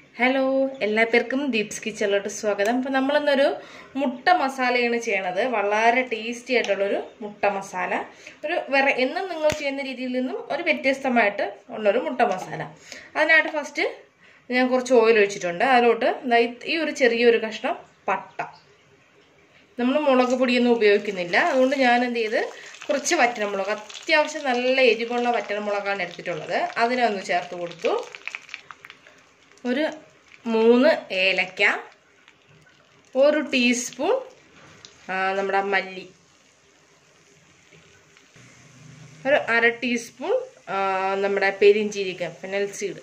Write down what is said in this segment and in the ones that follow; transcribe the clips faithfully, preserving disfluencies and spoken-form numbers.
Hello, എല്ലാവർക്കും ദീപ്സ് കിച്ചണിലോട്ട് സ്വാഗതം. അപ്പം നമ്മളിന്നൊരു മുട്ട മസാലയാണ് ചെയ്യണത്. വളരെ ടേസ്റ്റി ആയിട്ടുള്ളൊരു മുട്ട മസാല. ഒരു വേറെ എന്നും നിങ്ങൾ ചെയ്യുന്ന രീതിയിൽ നിന്നും ഒരു വ്യത്യസ്തമായിട്ട് ഉള്ളൊരു മുട്ട മസാല. അതിനായിട്ട് ഫസ്റ്റ് ഞാൻ കുറച്ച് ഓയിൽ ഒഴിച്ചിട്ടുണ്ട്. അതിലോട്ട് ഈ ഒരു ചെറിയൊരു കഷ്ണം പട്ട. നമ്മൾ മുളക് പൊടിയൊന്നും ഉപയോഗിക്കുന്നില്ല. അതുകൊണ്ട് ഞാൻ എന്ത് ചെയ്ത് കുറച്ച് വറ്റൽമുളക്, അത്യാവശ്യം നല്ല എരിവുള്ള വറ്റൽമുളകാണ് എടുത്തിട്ടുള്ളത്. അതിനെ ഒന്ന് ചേർത്ത് കൊടുത്തു. ഒരു മൂന്ന് ഏലക്ക, ഒരു ടീസ്പൂൺ നമ്മുടെ മല്ലി, ഒരു അര ടീസ്പൂൺ നമ്മുടെ പെരിഞ്ചീരകം ഫെനൽ സീഡ്,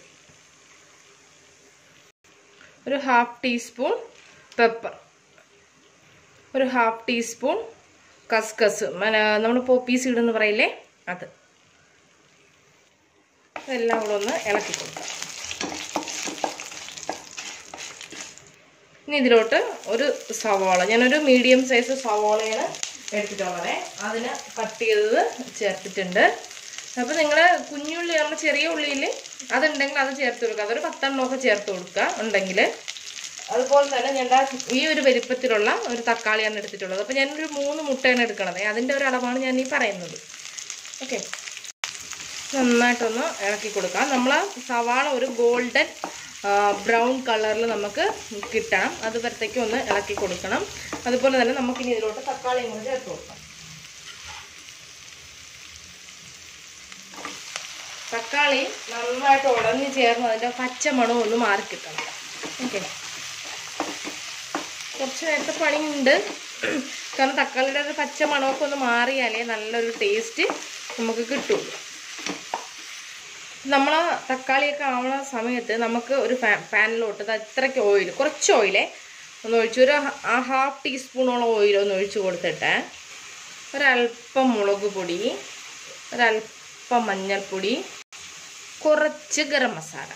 ഒരു ഹാഫ് ടീസ്പൂൺ പെപ്പർ, ഒരു ഹാഫ് ടീസ്പൂൺ കസ്കസ്, നമ്മൾ പോപ്പി സീഡ് എന്ന് പറയില്ലേ അത്. ഇതെല്ലാം കൂടെ ഒന്ന് ഇളക്കി കൊടുക്കാം. ഇനി ഇതിലോട്ട് ഒരു സവാള, ഞാനൊരു മീഡിയം സൈസ് സവാളയാണ് എടുത്തിട്ടുള്ളത്. അതിന് കട്ട് ചെയ്തത് ചേർത്തിട്ടുണ്ട്. അപ്പോൾ നിങ്ങൾ കുഞ്ഞുള്ളി, നമ്മൾ ചെറിയ ഉള്ളിയിൽ അതുണ്ടെങ്കിൽ അത് ചേർത്ത് കൊടുക്കുക. അതൊരു പത്തെണ്ണമൊക്കെ ചേർത്ത് കൊടുക്കുക ഉണ്ടെങ്കിൽ. അതുപോലെ തന്നെ ഞാൻ ഈ ഒരു വലിപ്പത്തിലുള്ള ഒരു തക്കാളിയാണ് എടുത്തിട്ടുള്ളത്. അപ്പോൾ ഞാനൊരു മൂന്ന് മുട്ടയാണ് എടുക്കണത്. അതിൻ്റെ ഒരു അളവാണ് ഞാൻ ഈ പറയുന്നത്. ഓക്കെ, നന്നായിട്ടൊന്ന് ഇളക്കി കൊടുക്കാം. നമ്മൾ സവാള ഒരു ഗോൾഡൻ ബ്രൗൺ കളറിൽ നമുക്ക് കിട്ടണം. അതുവരത്തേക്ക് ഒന്ന് ഇളക്കി കൊടുക്കണം. അതുപോലെ തന്നെ നമുക്കിനി ഇതിലോട്ട് തക്കാളിയും കൂടി ചേർത്ത് കൊടുക്കാം. തക്കാളി നന്നായിട്ട് ഉടഞ്ഞ് ചേർന്ന് അതിൻ്റെ പച്ച മണം ഒന്ന് മാറിക്കിട്ടണം. ഓക്കെ, കുറച്ച് നേരത്തെ പണിയുണ്ട്. കാരണം തക്കാളിയുടെ ഒരു പച്ച മണമൊക്കെ ഒന്ന് മാറിയാലേ നല്ലൊരു ടേസ്റ്റ് നമുക്ക് കിട്ടുള്ളൂ. നമ്മൾ തക്കാളിയൊക്കെ ആവുന്ന സമയത്ത് നമുക്ക് ഒരു പാനിലോട്ട് ഇത്രയ്ക്ക് ഓയിൽ, കുറച്ച് ഓയിലേ ഒന്ന് ഒഴിച്ച്, ഒരു ആ ഹാഫ് ടീസ്പൂണോളം ഓയിലൊന്ന് ഒഴിച്ച് കൊടുത്തിട്ട് ഒരല്പം മുളക് പൊടി, ഒരല്പം മഞ്ഞൾപ്പൊടി, കുറച്ച് ഗരം മസാല,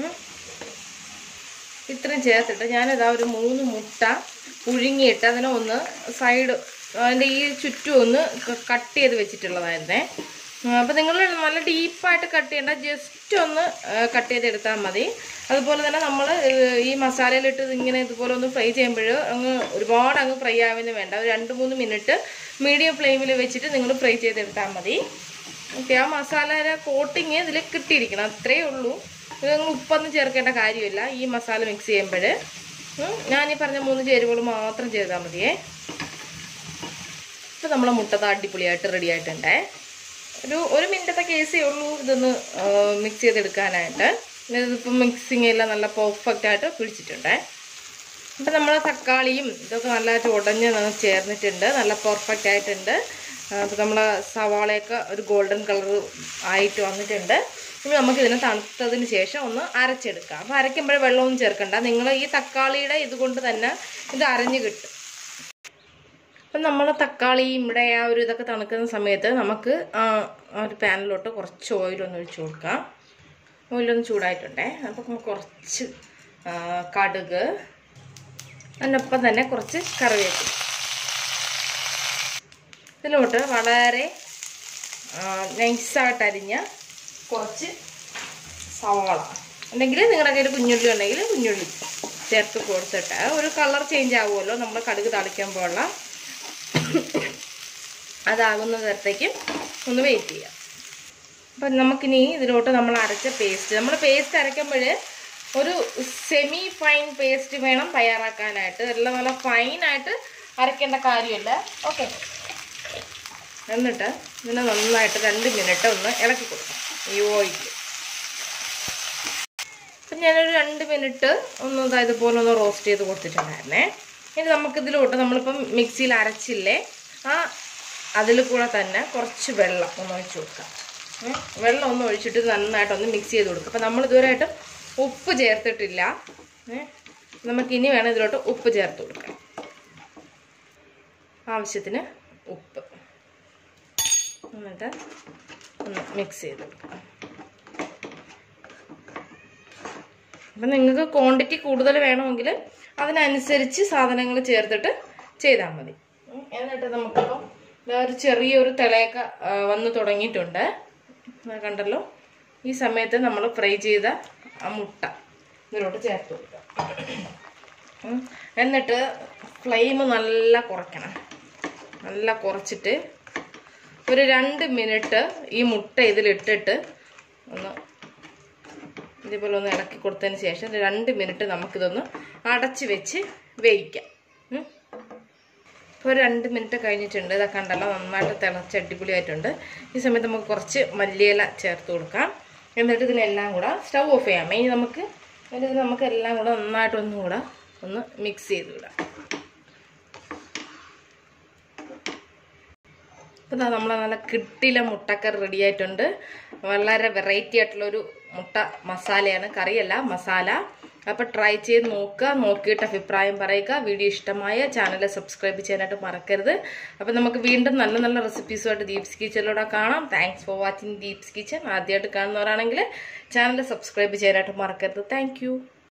ഇത്രയും ചേർത്തിട്ട് ഞാനിതാ ഒരു മൂന്ന് മുട്ട പുഴുങ്ങിയിട്ട് അതിനെ ഒന്ന് സൈഡ്, അതിൻ്റെ ഈ ചുറ്റും ഒന്ന് കട്ട് ചെയ്ത് വെച്ചിട്ടുള്ളതായിരുന്നേ. അപ്പോൾ നിങ്ങൾ നല്ല ഡീപ്പായിട്ട് കട്ട് ചെയ്യേണ്ട, ജസ്റ്റ് ഒന്ന് കട്ട് ചെയ്തെടുത്താൽ മതി. അതുപോലെ തന്നെ നമ്മൾ ഈ മസാലയിലിട്ട് ഇങ്ങനെ ഇതുപോലെ ഒന്ന് ഫ്രൈ ചെയ്യുമ്പോൾ അങ്ങ് ഒരുപാട് അങ്ങ് ഫ്രൈ ആവുന്നത് വേണ്ട. ഒരു രണ്ട് മൂന്ന് മിനിറ്റ് മീഡിയം ഫ്ലെയിമിൽ വെച്ചിട്ട് നിങ്ങൾ ഫ്രൈ ചെയ്തെടുത്താൽ മതി. ഓക്കെ, ആ മസാലയുടെ കോട്ടിങ് ഇതിൽ കിട്ടിയിരിക്കണം, അത്രയേ ഉള്ളൂ. ഇത് നിങ്ങൾ ഉപ്പൊന്നും ചേർക്കേണ്ട കാര്യമില്ല ഈ മസാല മിക്സ് ചെയ്യുമ്പോൾ. ഞാനീ പറഞ്ഞ മൂന്ന് ചേരുവകൾ മാത്രം ചെയ്താൽ മതിയേ. ഇപ്പോൾ നമ്മളെ മുട്ട അടിപൊളിയായിട്ട് റെഡി ആയിട്ടുണ്ടേ. ഒരു ഒരു മിനിറ്റത്തെ കേസേ ഉള്ളൂ ഇതൊന്ന് മിക്സ് ചെയ്തെടുക്കാനായിട്ട്. ഇതിപ്പോൾ മിക്സിങ് എല്ലാം നല്ല പെർഫെക്റ്റ് ആയിട്ട് പിടിച്ചിട്ടുണ്ടേ. അപ്പം നമ്മൾ തക്കാളിയും ഇതൊക്കെ നല്ലതായിട്ട് ഉടഞ്ഞ് ചേർന്നിട്ടുണ്ട്, നല്ല പെർഫെക്റ്റ് ആയിട്ടുണ്ട്. അപ്പോൾ നമ്മൾ സവാളയൊക്കെ ഒരു ഗോൾഡൻ കളർ ആയിട്ട് വന്നിട്ടുണ്ട്. ഇനി നമുക്കിതിനെ തണുത്തതിന് ശേഷം ഒന്ന് അരച്ചെടുക്കാം. അപ്പോൾ അരയ്ക്കുമ്പോൾ വെള്ളമൊന്നും ചേർക്കണ്ട, നിങ്ങൾ ഈ തക്കാളിയുടെ ഇതുകൊണ്ട് തന്നെ ഇത് അരഞ്ഞ് കിട്ടും. അപ്പം നമ്മൾ തക്കാളിയും ഇവിടെ ആ ഒരു ഇതൊക്കെ തണുക്കുന്ന സമയത്ത് നമുക്ക് ആ ഒരു പാനിലോട്ട് കുറച്ച് ഓയിലൊന്ന് ഒഴിച്ച് കൊടുക്കാം. ഓയിലൊന്ന് ചൂടായിട്ടുണ്ടേ. അപ്പോൾ നമുക്ക് കുറച്ച് കടുക്, അതിനൊപ്പം തന്നെ കുറച്ച് കറിവേപ്പില, ഇതിലോട്ട് വളരെ നൈസായിട്ട് അരിഞ്ഞ കുറച്ച് സവാള ഉണ്ടെങ്കിൽ നിങ്ങളുടെ കയ്യിൽ കുഞ്ഞുള്ളി ഉണ്ടെങ്കിൽ കുഞ്ഞുള്ളി ചേർത്ത് കൊടുത്തിട്ട് ഒരു കളർ ചേഞ്ച് ആവുമല്ലോ നമ്മൾ കടുക് താളിക്കുമ്പോഴുള്ള, അതാകുന്ന നേരത്തേക്കും ഒന്ന് വെയിറ്റ് ചെയ്യാം. അപ്പം നമുക്കിനി ഇതിലോട്ട് നമ്മൾ അരച്ച പേസ്റ്റ്, നമ്മൾ പേസ്റ്റ് അരയ്ക്കുമ്പോൾ ഒരു സെമി ഫൈൻ പേസ്റ്റ് വേണം തയ്യാറാക്കാനായിട്ട്. എല്ലാം നല്ല ഫൈനായിട്ട് അരയ്ക്കേണ്ട കാര്യമില്ല. ഓക്കെ, എന്നിട്ട് ഇതിനെ നന്നായിട്ട് രണ്ട് മിനിറ്റ് ഒന്ന് ഇളക്കി കൊടുക്കാം ഈ ഓയിൽ. അപ്പം ഞാനൊരു രണ്ട് മിനിറ്റ് ഒന്ന് ഇതുപോലെ ഒന്ന് റോസ്റ്റ് ചെയ്ത് കൊടുത്തിട്ടുണ്ടായിരുന്നേ. ഇനി നമുക്കിതിലോട്ട് നമ്മളിപ്പം മിക്സിയിൽ അരച്ചില്ലേ, ആ അതിൽ കൂടെ തന്നെ കുറച്ച് വെള്ളം ഒന്ന് ഒഴിച്ച് കൊടുക്കാം. വെള്ളം ഒന്ന് ഒഴിച്ചിട്ട് നന്നായിട്ടൊന്ന് മിക്സ് ചെയ്ത് കൊടുക്കുക. അപ്പം നമ്മൾ ഇതുവരെയായിട്ട് ഉപ്പ് ചേർത്തിട്ടില്ല. നമുക്കിനി വേണം ഇതിലോട്ട് ഉപ്പ് ചേർത്ത് കൊടുക്കാം. ആവശ്യത്തിന് ഉപ്പ്, എന്നിട്ട് ഒന്ന് മിക്സ് ചെയ്ത് കൊടുക്കാം. അപ്പം നിങ്ങൾക്ക് ക്വാണ്ടിറ്റി കൂടുതൽ വേണമെങ്കിൽ അതിനനുസരിച്ച് സാധനങ്ങൾ ചേർത്തിട്ട് ചെയ്താൽ മതി. എന്നിട്ട് നമുക്കിപ്പം ഒരു ചെറിയൊരു തിളയൊക്കെ വന്ന് തുടങ്ങിയിട്ടുണ്ട്, കണ്ടല്ലോ. ഈ സമയത്ത് നമ്മൾ ഫ്രൈ ചെയ്ത ആ മുട്ട ഇതിലോട്ട് ചേർത്ത് കൊടുക്കാം. എന്നിട്ട് ഫ്ലെയിം നല്ല കുറയ്ക്കണം. നല്ല കുറച്ചിട്ട് ഒരു രണ്ട് മിനിറ്റ് ഈ മുട്ട ഇതിലിട്ടിട്ട് ഒന്ന് ഇതേപോലെ ഒന്ന് ഇളക്കി കൊടുത്തതിന് ശേഷം രണ്ട് മിനിറ്റ് നമുക്കിതൊന്ന് അടച്ച് വെച്ച് വേവിക്കാം. ഇപ്പോൾ രണ്ട് മിനിറ്റ് കഴിഞ്ഞിട്ടുണ്ട്. ഇതൊക്കെ കണ്ടല്ലോ നന്നായിട്ട് തിളച്ച് അടിപൊളിയായിട്ടുണ്ട്. ഈ സമയത്ത് നമുക്ക് കുറച്ച് മല്ലിയില ചേർത്ത് കൊടുക്കാം. എന്നിട്ട് ഇതിനെല്ലാം കൂടെ സ്റ്റൗ ഓഫ് ചെയ്യാം. ഇനി നമുക്ക് ഇത് നമുക്ക് എല്ലാം കൂടെ നന്നായിട്ടൊന്നും കൂടെ ഒന്ന് മിക്സ് ചെയ്ത് വിടാം. അപ്പോൾ ഇതാ നമ്മളെ നല്ല കിട്ടില മുട്ടക്കറി റെഡി ആയിട്ടുണ്ട്. വളരെ വെറൈറ്റി ആയിട്ടുള്ളൊരു മുട്ട മസാലയാണ്, കറിയല്ല മസാല. അപ്പോൾ ട്രൈ ചെയ്ത് നോക്കുക, നോക്കിയിട്ട് അഭിപ്രായം പറയുക. വീഡിയോ ഇഷ്ടമായ ചാനൽ സബ്സ്ക്രൈബ് ചെയ്യാനായിട്ട് മറക്കരുത്. അപ്പോൾ നമുക്ക് വീണ്ടും നല്ല നല്ല റെസിപ്പീസുമായിട്ട് ദീപ്സ് കിച്ചണിലൂടെ കാണാം. Thanks for watching Deeps kitchen. ആദ്യമായിട്ട് കാണുന്നവരാണെങ്കിൽ ചാനൽ സബ്സ്ക്രൈബ് ചെയ്യാനായിട്ട് മറക്കരുത്. താങ്ക്